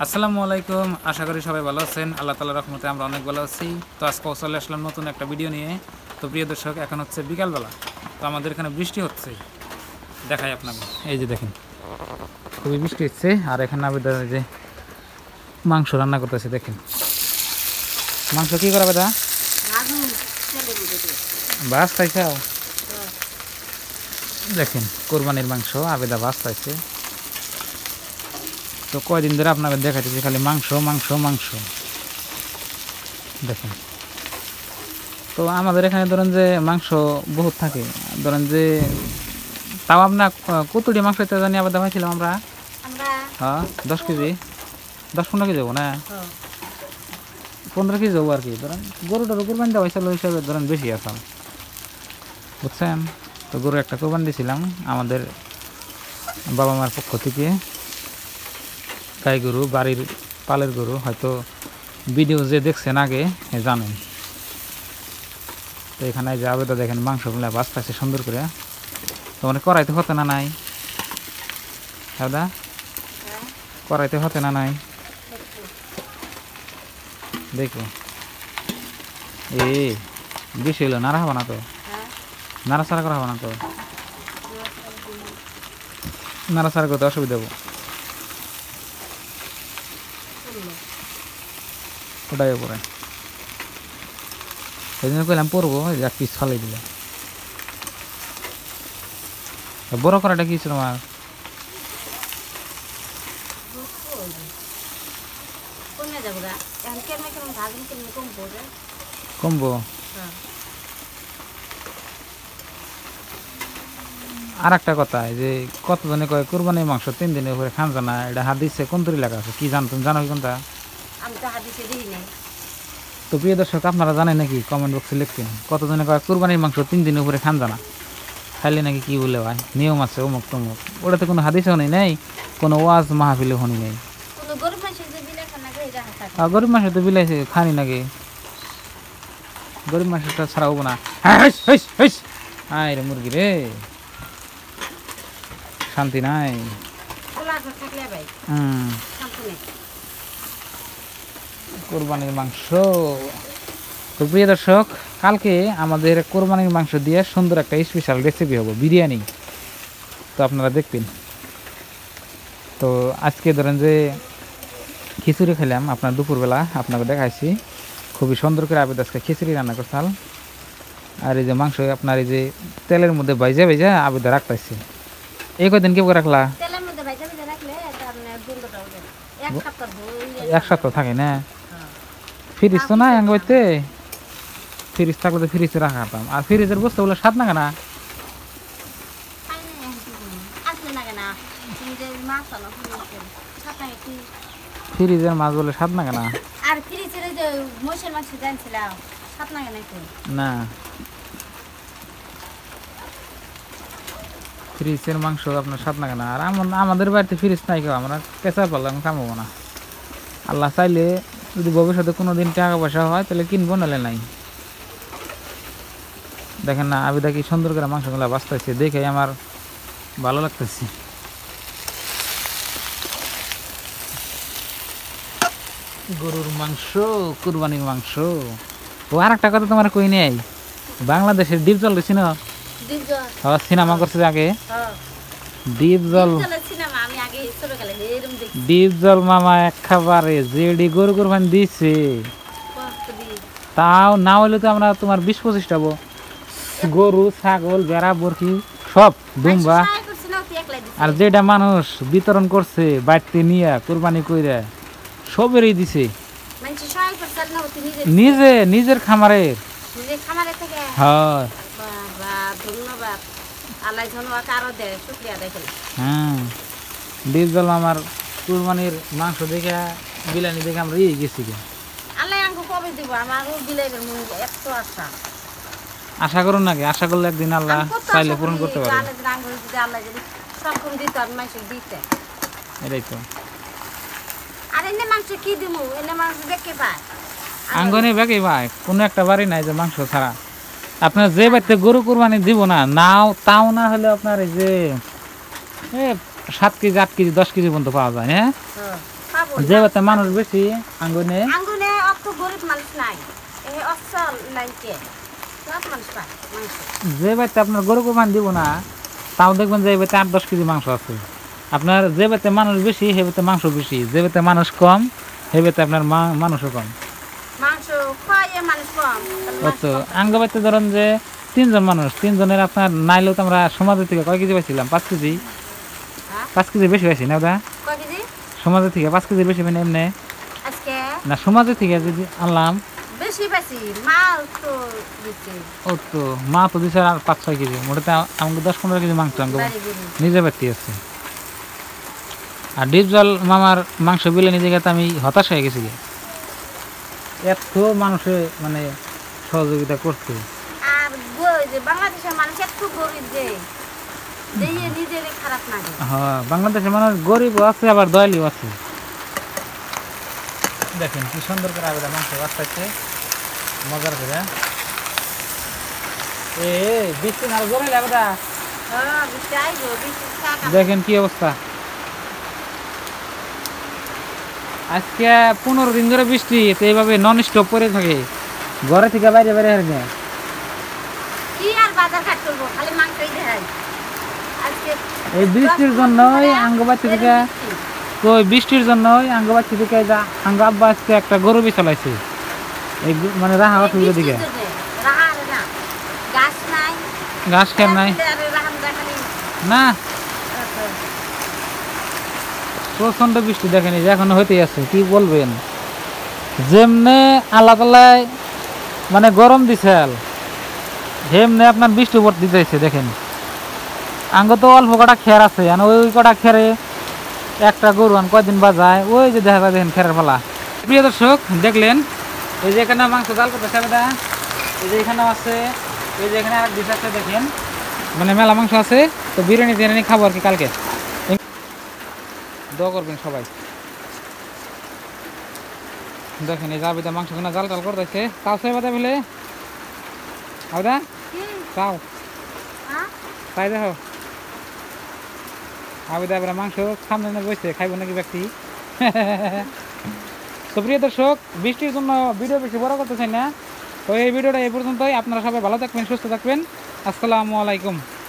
আসসালামু আলাইকুম, আশা করি সবাই ভালো আছেন। আল্লাহ তাআলার রহমতে আমরা অনেক ভালো আছি। তো আজকে চলে আসলাম নতুন একটা ভিডিও নিয়ে। তো প্রিয় দর্শক, এখন হচ্ছে বিকালবেলা। তো আমাদের এখানে বৃষ্টি হচ্ছে, দেখাই আপনাকে। এই যে দেখেন, খুবই বৃষ্টি হচ্ছে। আর এখানে আবেদা যে মাংস রান্না করতেছে, দেখেন মাংস কি করা বেদা বাস পাইছাও। দেখেন কোরবানির মাংস আবেদা বাস পাইছে। তো কয়দিন ধরে আপনাদের দেখাচ্ছি খালি মাংস মাংস মাংস। দেখেন, তো আমাদের এখানে ধরেন যে মাংস বহুত থাকে, ধরেন যে তাও আপনার কতটি মাংস জানি আবার দেখাইছিলাম আমরা। হ্যাঁ 10 কেজি, 10-15 কেজি যাবো না, 15 কেজি যাবো আর কি। ধরেন গরুটার কোরবানি দেওয়া হয়েছিল হিসাবে ধরেন বেশি আসাম, বুঝছেন। তো গরু একটা কোরবানি দিয়েছিলাম আমাদের বাবা মার পক্ষ থেকে, গাই গরু, বাড়ির পালের গরু। হয়তো ভিডিও যে দেখছেন আগে জানেন। তো এখানে যে আবেদা দেখেন মাংসগুলো বাঁচতেছে সুন্দর করে। তো মানে কড়াইতে হতে না নাই আবেদা, কড়াইতে হতে না নাই দেখো। বেশি হইলো নাড়া হবো না তো, নাড়াচাড়া করা হবো না তো, নাড়াচাড়া করতে অসুবিধা হবো। ওটাই পরে সেই জন্য কইলাম পরবো, এক পিস ফালাই দিলে। বড় করাটা কি ছিল আমার, কমবো। আর একটা কথা, যে কতজনে কয় কোরবানির মাংস 3 দিনের উপরে খান জানা, এটা হাদিসে কোন তরি লেখা আছে কি জানতেন, জানো কি কোনটা? তো প্রিয় দর্শক, আপনারা জানেন নাকি? কমেন্ট বক্সে লিখতেন। কতজনে কয় কোরবানির মাংস 3 দিনের উপরে খান জানা, খাইলে নাকি কি বলে ভাই নিয়ম আছে অমুক তমুক। ওটাতে কোনো হাদিসও নেই, কোনো ওয়াজ মাহফিলে হনি নেই। গরিব মাসে তো বিলাইছে খানি নাকি, গরিব মাসেটা ছাড়া হবো না। আয় রে মুরগি রে, শান্তি নাই। কোরবানির মাংস। তো প্রিয় দর্শক, কালকে আমাদের কোরবানির মাংস দিয়ে সুন্দর একটা স্পেশাল রেসিপি হবো, বিরিয়ানি। তো আপনারা দেখবেন। তো আজকে ধরেন যে খিচুড়ি খেলাম আপনার দুপুরবেলা, আপনাকে দেখাইছি। খুবই সুন্দর করে আবেদ আজকে খিচুড়ি রান্না করতাল। আর এই যে মাংস আপনার এই যে তেলের মধ্যে বাইজা বাইজা আবেদা রাখতেছি। এই কদিন কি করে রাখলা? এক সপ্তাহ থাকে না, ফ্রিজ তো নাই আঙ্গতে। ফ্রিজ থাকলে তো ফ্রিজে রাখাতাম। আর ফ্রিজের বস্তুগুলো স্বাদ না কেনা, ফ্রিজের মাছ বলে স্বাদ না কেনা। আর ফ্রিজের যে মোষের মাছ জানছিলাম স্বাদ না কেন না, ফ্রিজের মাংস আপনার স্বাদ না কেনা। আর আমাদের বাড়িতে ফ্রিজ নাই, কেউ আমরা কেঁচা পারলাম কামাবো না। আল্লাহ চাইলে যদি ভবিষ্যতে কোনো দিন টাকা পয়সা হয় তাহলে কিনবো, নাহলে নাই। দেখেন না আবিদা কি সুন্দর করে মাংসগুলো বাঁচতেছে, দেখে আমার ভালো লাগতেছে। গরুর মাংস, কুরবানির মাংস। ও আর একটা কথা তোমার কই নেই, বাংলাদেশের ডিপ জল দিছি না, সিনেমা করছে আগে ডিপ জল। ডিপ জল মামা একেবারে যেডি গরু কোরবানি দিছে, তাও না হইলে তো আমরা তোমার 20-25টা গরু, ছাগল, বেড়া, বরকি সব দুম্বা। আর যেটা মানুষ বিতরণ করছে বাড়িতে নিয়ে কোরবানি কইরা সবেরই দিছে, নিজে নিজের খামারের। হ্যাঁ হ্যাঁ, ডিপ জল আমার কুরবানির মাংস দেখে, বিলানি দেখে আমরা গেছি। আশা করুন নাকি, আশা করলে একদিন আল্লাহ চাইলে পূরণ করতে পারে। এটাই তো আঙ্গনে বেঁকে ভাই, কোনো একটা বাড়ি নাই যে মাংস ছাড়া। আপনার যে বাড়িতে গরু কুরবানি দিব না, নাও তাও না হলে আপনার এই যে 7 কেজি 8 কেজি 10 কেজি পর্যন্ত পাওয়া যায়। হ্যাঁ পাবো যে বাতে মানুষ বেশি আঙ্গুনে আঙ্গুনে অত গরিব মানুষ নাই এই অসল লাইনকে সব মানুষ পায় মাংস যে বাতে আপনার গরু কোরবান দিব না তাও দেখবেন যে এই বাতে 8-10 কেজি মাংস আছে। আপনার যে বাতে মানুষ বেশি সে বাতে মাংস বেশি, যে বাতে মানুষ কম সে বাতে আপনার মানুষও কম। মাংস খাইয়ে মানুষ কম অত আঙ্গ বাতে ধরেন যে 3 জন মানুষ, 3 জনের আপনার নাইলেও তো আমরা সমাজের থেকে কয় কেজি পাইছিলাম? 5 কেজি। 5 কেজি বেশি পাইছি না ওটা? কয় কেজি সমাজের থেকে 5 কেজি বেশি মানে এমনি আজকে না, সমাজের থেকে যদি আনলাম বেশি বেশি মাল তো দিচ্ছে ও তো মা তো দিছে আর 5-6 কেজি, মোটাতে আমাকে 10-15 কেজি মাংস আঙ্গ বাড়ি গরু নিজে বাড়তি আছে। আর ডিপ জল মামার মাংস বিলে নিজে গেতে আমি হতাশ হয়ে গেছি, এত মানুষে মানে সহযোগিতা করছে। আর যে বাংলাদেশের মানুষ একটু গরিব যে দিয়ে নিজের খারাপ লাগে হ্যাঁ, বাংলাদেশের মানুষ গরিবও আছে আবার দয়ালুও আছে। দেখেন কি সুন্দর করে আবেদা মাংস বাঁচতেছে মজার করে। বৃষ্টি না জমে আবেদা, হ্যাঁ বৃষ্টি আইবো বৃষ্টি থাকা দেখেন কি অবস্থা। আজকে 15 দিন ধরে বৃষ্টি, তো এইভাবে নন স্টপ করে থাকে, ঘরে থেকে বাইরে বাইরে হারে না। কি আর বাজার ঘাট করবো খালি মাংসই দেখাই আজকে এই বৃষ্টির জন্যই আঙ্গবাচ্চা থেকে, তো ওই বৃষ্টির জন্যই আঙ্গবাচ্চা থেকে আঙ্গ আব্বা আজকে একটা গরু চালাইছে এই মানে রাহা অসুবিধা দিকে, গাছ নাই ঘাস খের নাই না, প্রচন্ড বৃষ্টি দেখেনি যে এখনো হইতেই আছে। কি বলবেন, যেমনে আল্লাহ তাআলায় মানে গরম দিছেল যেমনে আপনার বৃষ্টি উপর দিতেছে। দেখেন আঙ্গ তো অল্প কটা খের আছে, ওই কটা খেরে একটা গরু কয়দিন বাজায়, ওই যে দেখা যায় দেখেন খেরের পালা। প্রিয় দর্শক দেখলেন, এই যে এখানে মাংস জাল করতেছে বেদা, এই যে এখানেও আছে, এই যে এখানে আরেক ডিশ আছে দেখেন, মানে মেলা মাংস আছে। তো বিরিয়ানি টিরিয়ানি খাবো আর কি কালকে, দোয়া করবেন সবাই। দেখেন এই জাবিদা মাংস কেনা জাল টাল করতেছে, তাও সে বাদা ফেলে আবেদা তাও তাই দেখো আবেদা এবার মাংস সামনে বসে খাইব নাকি ব্যক্তি। তো প্রিয় দর্শক, বৃষ্টির জন্য ভিডিও বেশি বড় করতে চাই না, তো এই ভিডিওটা এই পর্যন্তই। আপনারা সবাই ভালো থাকবেন, সুস্থ থাকবেন। আসসালামু আলাইকুম।